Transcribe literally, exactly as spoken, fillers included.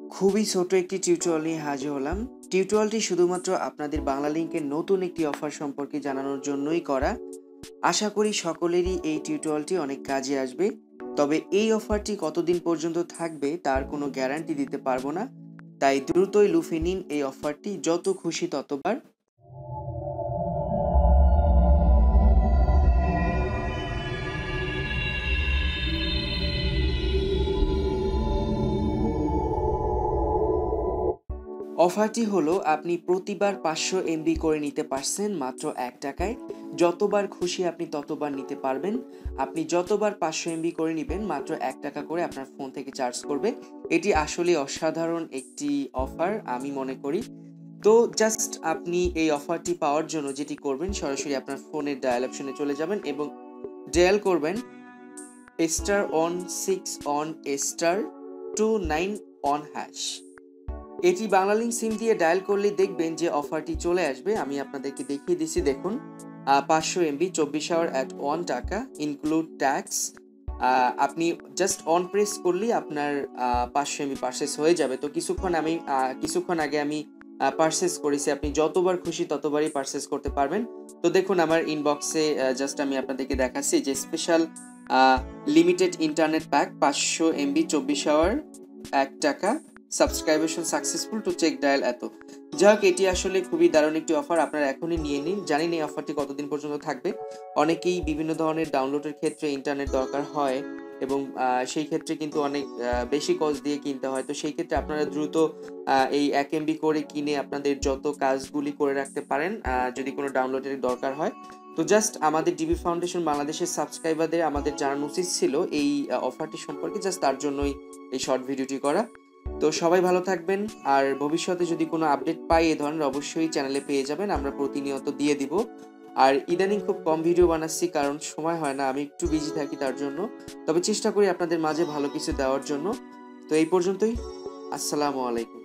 খুবই ছোট একটি টিউটোরিয়াল নিয়ে হাজির হলাম। টিউটোরিয়ালটি শুধুমাত্র আপনাদের বাংলা লিংকের নতুন একটি অফার সম্পর্কে জানানোর জন্যই করা। আশা করি সকলেরই এই টিউটোরিয়ালটি অনেক কাজে আসবে। তবে এই অফারটি কতদিন পর্যন্ত থাকবে তার কোনো গ্যারান্টি দিতে পারবো না। তাই দ্রুতই লুফে নিন এই অফারটি, যত খুশি ততবার। অফারটি হলো আপনি প্রতিবার পাঁচশো এমবি করে নিতে পারছেন মাত্র এক টাকায়। যতবার খুশি আপনি ততবার নিতে পারবেন। আপনি যতবার পাঁচশো এমবি করে নেবেন মাত্র এক টাকা করে আপনার ফোন থেকে চার্জ করবে। এটি আসলে অসাধারণ একটি অফার আমি মনে করি। তো জাস্ট আপনি এই অফারটি পাওয়ার জন্য যেটি করবেন, সরাসরি আপনার ফোনের ডায়াল অপশনে চলে যাবেন এবং ডায়াল করবেন star on six on star two nine on hash. এটি বাংলা লিংক সিম দিয়ে ডায়াল করলেই দেখবেন যে অফারটি চলে আসবে। আমি আপনাদেরকে দেখিয়ে দিচ্ছি, দেখুন পাঁচশো এমবি চব্বিশ আওয়ার অ্যাট ওয়ান টাকা ইনক্লুড ট্যাক্স। আপনি জাস্ট অন প্রেস করলেই আপনার পাঁচশো এমবি পারচেস হয়ে যাবে। তো কিছুক্ষণ আমি কিছুক্ষণ আগে আমি পারচেস করেছি, আপনি যতবার খুশি ততবারই পারচেস করতে পারবেন। তো দেখুন আমার ইনবক্সে জাস্ট আমি আপনাদেরকে দেখাচ্ছি যে স্পেশাল লিমিটেড ইন্টারনেট প্যাক পাঁচশো এমবি চব্বিশ আওয়ার এক টাকা, subscription successful to check dial এত। যাই হোক, এটি আসলে খুবই দারুণ একটি অফার, আপনারা এখনই নিয়ে নিন। জানি না এই অফারটি কতদিন পর্যন্ত থাকবে। অনেকেই বিভিন্ন ধরনের ডাউনলোডের ক্ষেত্রে ইন্টারনেট দরকার হয় এবং সেই ক্ষেত্রে কিন্তু অনেক বেশি কস্ট দিয়ে কিনতে হয়। তো সেই ক্ষেত্রে আপনারা দ্রুত এই এক এমবি করে কিনে আপনাদের যত কাজগুলি করে রাখতে পারেন যদি কোনো ডাউনলোডের দরকার হয়। তো জাস্ট আমাদের ডিবি ফাউন্ডেশন বাংলাদেশের সাবস্ক্রাইবারদের আমাদের জানানো উচিত ছিল এই অফারটি সম্পর্কে, জাস্ট তার জন্যই এই শর্ট ভিডিওটি করা। তো সবাই ভালো থাকবেন, আর ভবিষ্যতে যদি কোনো আপডেট পাই এ ধরনের অবশ্যই চ্যানেলে পেয়ে যাবেন, আমরা প্রতিনিয়ত দিয়ে দিব। আর ইদানিং খুব কম ভিডিও বানাচ্ছি কারণ সময় হয় না, আমি একটু বিজি থাকি তার জন্য। তবে চেষ্টা করি আপনাদের মাঝে ভালো কিছু দেওয়ার জন্য। তো এই পর্যন্তই, আসসালামু আলাইকুম।